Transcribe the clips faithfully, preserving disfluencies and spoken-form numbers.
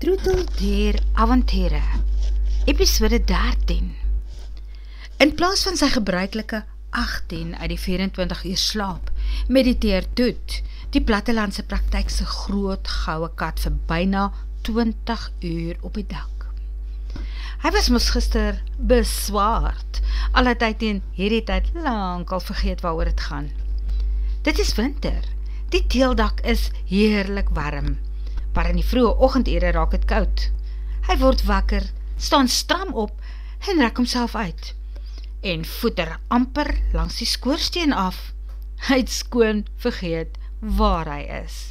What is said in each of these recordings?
Troeteldier Avonture, episode dertien. In plaas van sy gebruikelike agttien uit die vyf-en-twintig uur slaap, mediteer Toet, die plattelandse praktykse groot goue kat vir byna twintig uur op die dak. Hy was mos gister beswaard, al het hy teen hierdie tyd lank al vergeet waaroor het gaan. Dit is winter, die teeldak is heerlik warm, maar in die vroeë oggendure raak het koud. Hy word wakker, staan stram op en rek homself uit, en voeter amper langs die skoorsteen af. Hy het skoon vergeet waar hy is.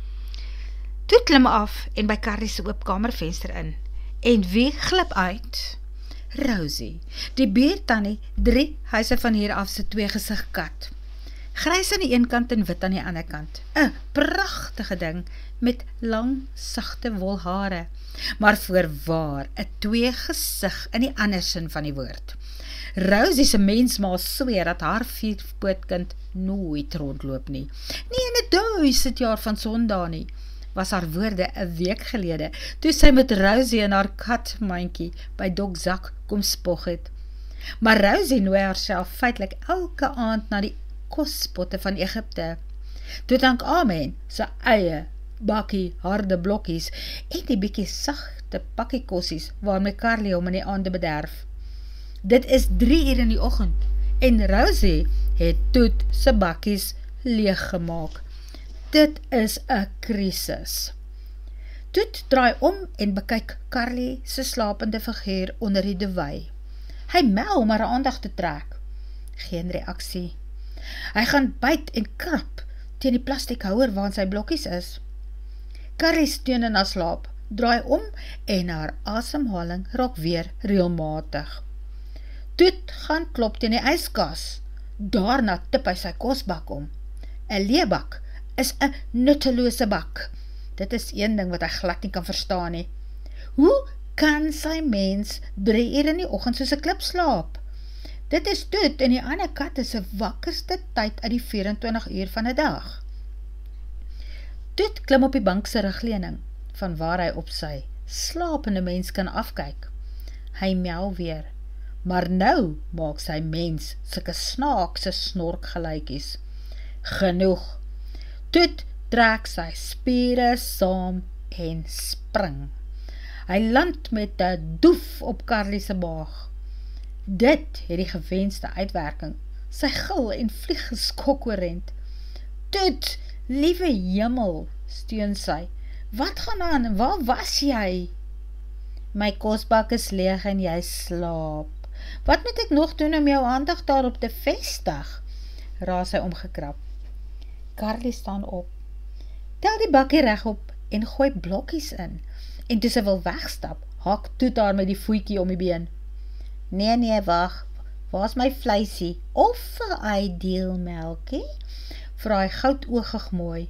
Toe klim af en by Carrie se oop kamervenster in, en wie glip uit? Rosie, die buurtannie, drie huise van hier af se twee gesig kat. Grys aan die een kant en wit aan die ander kant. 'n Pragtige ding met lang, sagte wolhare, maar voorwaar 'n twee gesig in die ander sin van die woord. Rosie se mensma sweer dat haar vierpootkind nooit rondloop nie. Nie in 'n duisend jaar van sondae nie, was haar woorde 'n week gelede, toe sy met Rosie en haar katmandjie by Dok Zak kom spog het. Maar Rosie nooi haarself feitelik elke aand na die kospotte van Egipte. Toe dank Amen sy eie bakkie harde blokkies en die bietjie sagte pakkie kossies waarmee Carlie hom in die aande bederf. Dit is drie uur in die oggend en Rosie het Toet se bakkies leeggemaak. Dit is 'n krisis. Toet draai om en bekyk Carlie se slapende figuur onder die duvet. Hy mel om haar aandag te trek. Geen reaksie. Hy gaan byt en krap teen die plastiekhouer waarin sy blokkies is. Carrie steun in haar slaap, draai om en haar asemhaling raak weer reëlmatig. Toet gaan klop teen die yskas. Daarna tip hy sy kosbak om. 'n Leebak is 'n nuttelose bak. Dit is een ding wat hy glad nie kan verstaan nie. Hoe kan sy mens drie uur in die oggend soos 'n klip slaap? Dit is Toet en die ander katte se wakkerste tyd uit die vyf-en-twintig uur van 'n dag. Toet klim op die bank se rugleuning, van waar hy op sy slapende mens kan afkyk. Hy miauw weer, maar nou maak sy mens sulke snaakse snorkgeluitjies. Genoeg. Toet trek sy spiere saam en spring. Hy land met 'n doef op Carlie se maag. Dit het die gewenste uitwerking. Sy gil en vlieg geskok oorent. Toet, liewe hemel, steun sy. Wat gaan aan? Waar was jy? My kosbak is leeg en jy slaap. Wat moet ek nog doen om jou aandag daarop te vestig? Raas hy omgekrap. Carlie staan op. Tel die bakkie reg op en gooi blokkies in. En toe sy wil wegstap, haak Toet haar met die voetjie om die been. Nee, nee, wag, waar is my vleisie? Of 'n ideal melkie? Vra hy goudoogig mooi.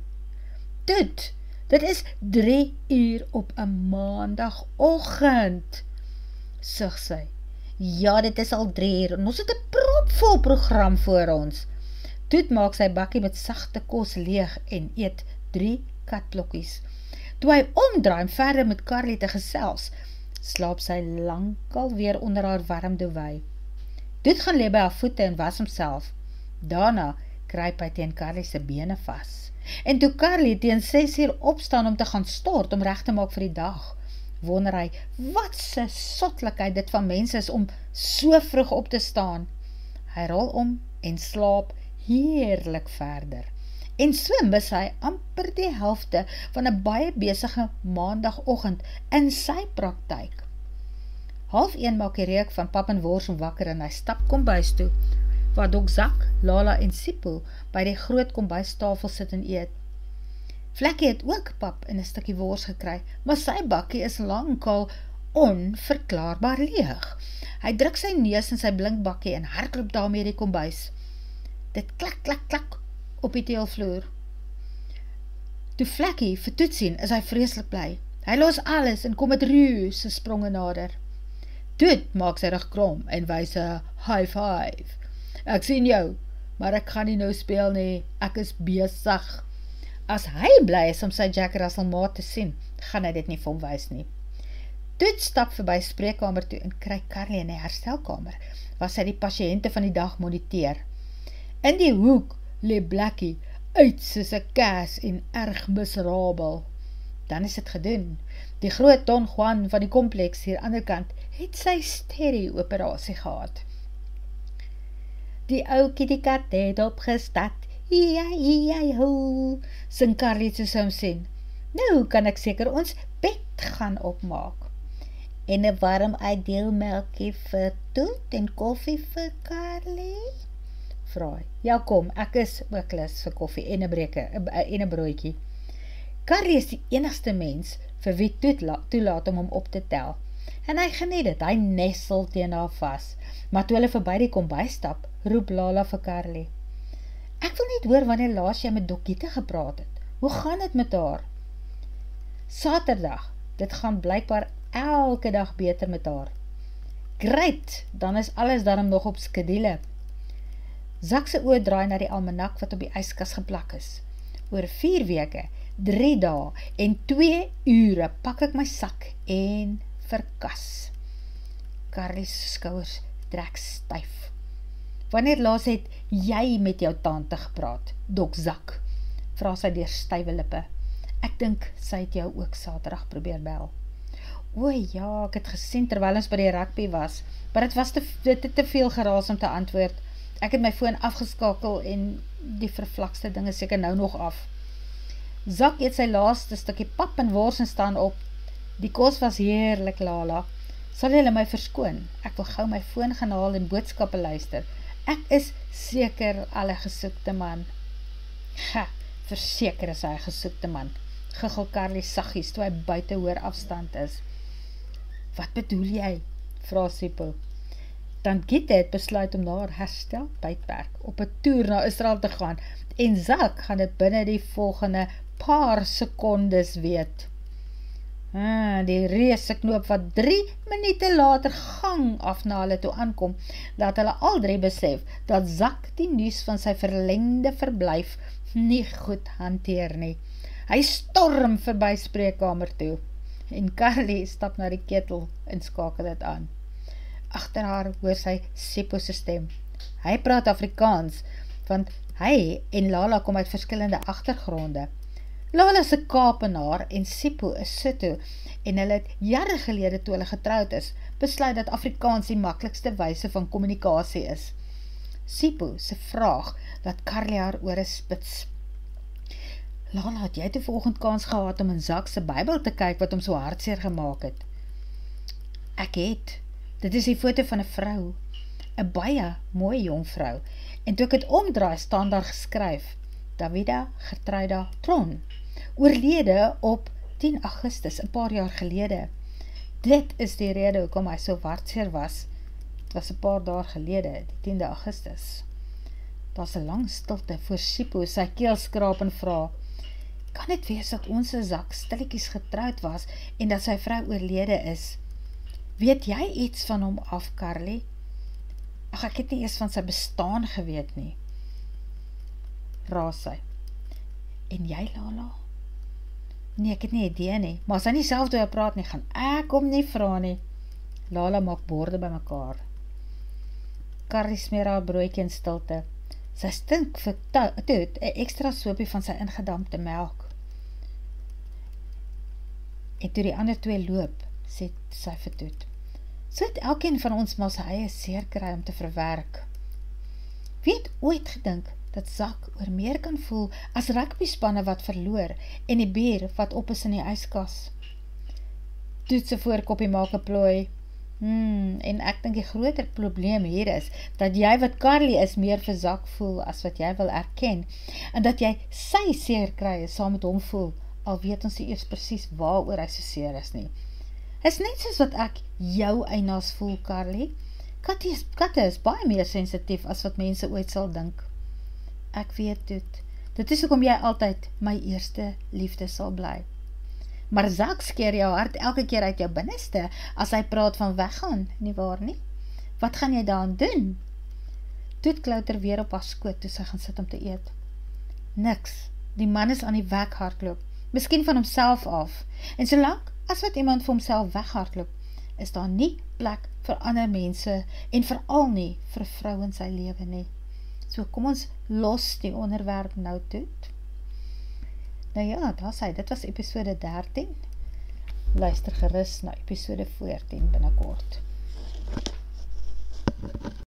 Toet, dit is drie uur op 'n maandagoggend, sug sy. Ja, dit is al drie uur, en ons het 'n propvol program voor ons. Toet maak sy bakkie met sagte kos leeg en eet drie katblokkies. Toe hy omdraai en verder met Carlie te gesels, slaap sy lankal weer onder haar warm duvet. Toet gaan lê by haar voete en was homself. Daarna kruip hy teen Carlie se bene vas. En toe Carlie teen ses uur opstaan om te gaan stort om reg te maak vir die dag, wonder hy wat se sotlikheid dit van mense is om so vroeg op te staan. Hy rol om en slaap heerlik verder. En so mis hy amper die helfte van 'n baie besige maandagoggend in sy praktyk. Half een maak die reuk van pap en wors om wakker en hy stap kombuis toe, waar Dok Zak, Lala en Sipho by die groot kombuistafel sit en eet. Vlekkie het ook pap en 'n stukkie wors gekry, maar sy bakkie is lankal onverklaarbaar leeg. Hy druk sy neus in sy blinkbakkie en hardloop daarmee die kombuis. Dit klak, klak, klak op die teelvloer. Toe Vlekkie vir Toet sien, is hy vreeslik bly. Hy los alles en kom met reuse spronge nader. Toet maak sy rug krom en wys 'n high five. Ek sien jou, maar ek gaan nie nou speel nie, ek is besig. As hy bly is om sy Jack Russell maat te sien, gaan hy dit nie vir hom wys nie. Toet stap verby spreekkamer toe en kry Carly in die herstelkamer, waar sy die pasiënte van die dag moniteer. In die hoek lê Blackie, uit soos 'n kaas en erg miserabel. Dan is dit gedoen. Die groot Don Juan van die kompleks hier aan die ander kant het sy stereo-operasie gehad. Die ou kittykat het opgestad, ja, ja, ho, sing Carly toe sy hom sien. Nou kan ek seker ons bed gaan opmaak. En 'n warm ideelmelkie vir Toet en koffie vir Carly? Vra hy. Ja kom, ek is ook lus vir koffie en 'n breke, en 'n broodjie. Carly is die enigste mens vir wie Toet toelaat om hom op te tel. En hy geniet dit, hy nesel teen haar vas. Maar toe hulle verby die kombuis stap, roep Lala vir Carly. Ek wil net hoor wanneer laas jy met Dokkiete gepraat het. Hoe gaan dit met haar? Saterdag, dit gaan blykbaar elke dag beter met haar. Great, dan is alles daarom nog op skedule. Zak se oë draai na die almanak wat op die yskas geplak is. Oor vier weke, drie dae en twee ure pak ek my sak en verkas. Carly se skouers trek styf. Wanneer laas het jy met jou tante gepraat, Dok Zak? Vra sy deur stywe lippe. Ek dink sy het jou ook Saterdag probeer bel. O ja, ek het gesien terwyl ons by die rugby was, maar dit was te, dit het te veel geraas om te antwoord. Ek het my foon afgeskakel en die vervlakste ding is seker nou nog af. Zak eet sy laaste stukkie pap en wors en staan op. Die kos was heerlik, Lala. Sal julle my verskoon? Ek wil gou my foon gaan haal en boodskappe luister. Ek is seker al 'n gesoekte man. Ha, verseker is hy 'n gesoekte man. Giggel Carly saggies toe hy buite hoor afstand is. Wat bedoel jy? Vra Sipho. Dan Gitte het besluit om na haar herstel tydperk op 'n toer na Israel te gaan en Zak gaan dit binne die volgende paar sekondes weet. Ah, die reuse knoop wat drie minute later gang af na hulle toe aankom, laat hulle al drie besef dat Zak die nuus van sy verlengde verblyf nie goed hanteer nie. Hy storm verby spreekkamer toe en Carly stap na die ketel en skakel dit aan. Agter haar hoor sy Sipho se stem. Hy praat Afrikaans, want hy en Lala kom uit verskillende agtergronde. Lala is 'n Kaapenaar en Sipho is Sotho en hulle het jare gelede toe hulle getroud is, besluit dat Afrikaans die maklikste wyse van kommunikasie is. Sipho se vraag laat Carly haar ore spits. Lala, het jy toe vanoggend kans gehad om in Zak se Bybel te kyk wat hom so hartseer gemaak het? Ek het. Dit is die foto van 'n vrou, 'n baie mooi jong vrou, en toe ek het omdraai staan daar geskryf, Davida Gertruida Tron, oorlede op tien Augustus, 'n paar jaar gelede. Dit is die rede hoekom hy so hartseer was. Dit was 'n paar dae gelede, die tiende Augustus. Daar's 'n lang stilte voor Sipho sy keel skraap en vra, kan dit wees dat ons Zak stilletjies getroud was en dat sy vrou oorlede is? Weet jy iets van hom af, Carly? Ag, ek het nie eers van sy bestaan geweet nie. Raas sy. En jy, Lala? Nee, ek het nie idee nie, maar as hy nie self toe praat nie, gaan ek hom nie vra nie. Lala maak borde by mekaar. Carly smeer haar broodjie in stilte. Sy stink vir Toet 'n ekstra soopie van sy ingedampte melk. En toe die ander twee loop, sê sy vir Toet, so het elkeen van ons maar sy eie seer kry om te verwerk. Wie het ooit gedink dat Zak oor meer kan voel as rugbyspanne wat verloor en die bier wat op is in die yskas? Toet se voorkoppie maak 'n plooi. Hmm, en ek dink die groter probleem hier is, dat jy wat Carly is meer vir Zak voel as wat jy wil erken, en dat jy sy seer kry saam met hom voel, al weet ons nie eers presies waaroor hy so seer is nie. Is net soos wat ek jou eienaars voel, Carly. Katte is, katte is baie meer sensitief as wat mense ooit sal dink. Ek weet dit. Dit is hoekom jy altyd my eerste liefde sal bly. Maar Zak skeer jou hart elke keer uit jou binneste as hy praat van weggaan, nie waar nie? Wat gaan jy daan doen? Toet klouter weer op haar skoot toe sy gaan sit om te eet. Niks, Die man is aan die weghardloop, miskien van homself af. En solank as wat iemand vir homself weghardloop, is daar nie plek vir ander mense en veral nie vir 'n vrou in sy lewe nie. So kom ons los die onderwerp nou toe. Nou ja, daar sê, dit was episode dertien. Luister gerus na episode fourteen binnekort.